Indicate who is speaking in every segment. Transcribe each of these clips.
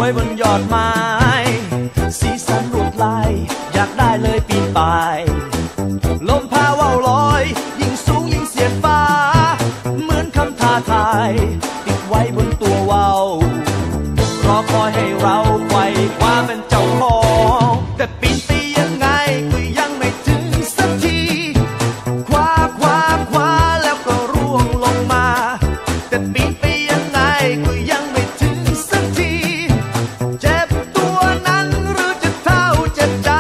Speaker 1: วยบนยอดไม้สีสันลวดลายอยากได้เลยปีนป่ายลมพาว่าวลอยยิ่งสูงยิ่งเสียดฟ้าเหมือนคำท้าทายติดไว้บนตัวว่าวรอคอยให้เราไขว่คว้าเป็นเจ้าของแต่ปีนไปยังไงก็ยังไม่ถึงสักทีคว้าแล้วก็ร่วงลงมาแต่ปีนไปยังไงก็ยังไม่ถึงสักทีเจ็บตัวนั้นหรือจะเท่าเจ็บใจ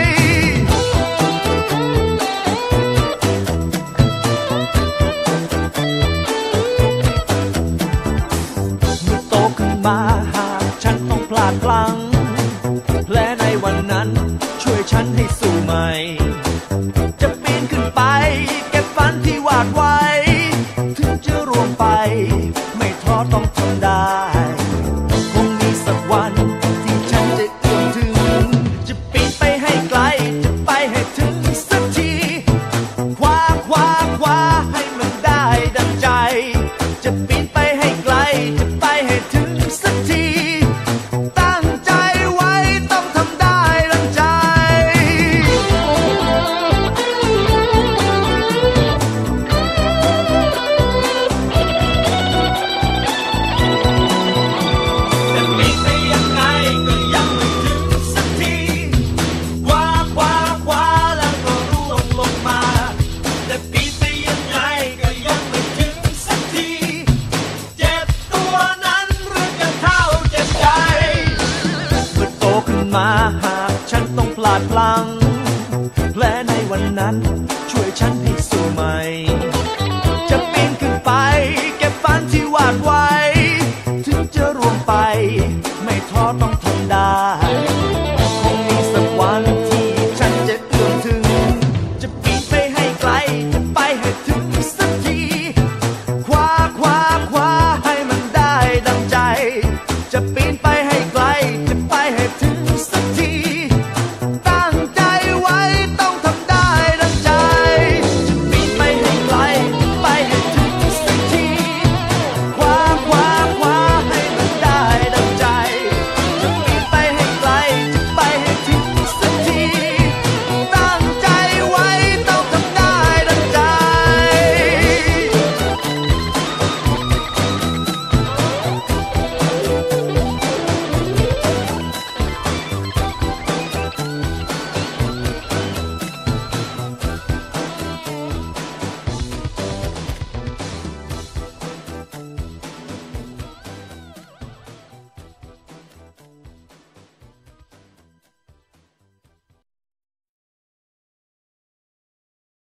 Speaker 1: เมื่อโตขึ้นมาหากฉันต้องพลาดพลั้งแผลในวันนั้นช่วยฉันให้สู้ใหม่จะปีนขึ้นไปเก็บฝันที่วาดไว้ถึงจะร่วงไปไม่ท้อต้องทนได้คงมีสักวันที่ฉันจะเอื้อมถึงจะปีนไปให้ไกลจะไปให้ถึงสักทีคว้าให้มันได้ดังใจจะปีนไปให้ไกลจะไปให้ถึงสักทีตั้งใจไว้ต้องทำได้ดังใจแต่ปีนไปยังไงก็ยังไม่ถึงสักทีคว้าแล้วก็ร่วงลงมาแต่ปีนไปยังไงก็ยังไม่ถึงสักทีเจ็บตัวนั้นหรือจะเท่าเจ็บใจเมื่อโตขึ้นมาหากฉันต้องพลาดพลั้งแผลในวันนั้นช่วยฉันให้สู้ใหม่จะปีนขึ้นไปเก็บฝันที่วาดไว้ถึงจะร่วงไปไม่ท้อต้องทนได้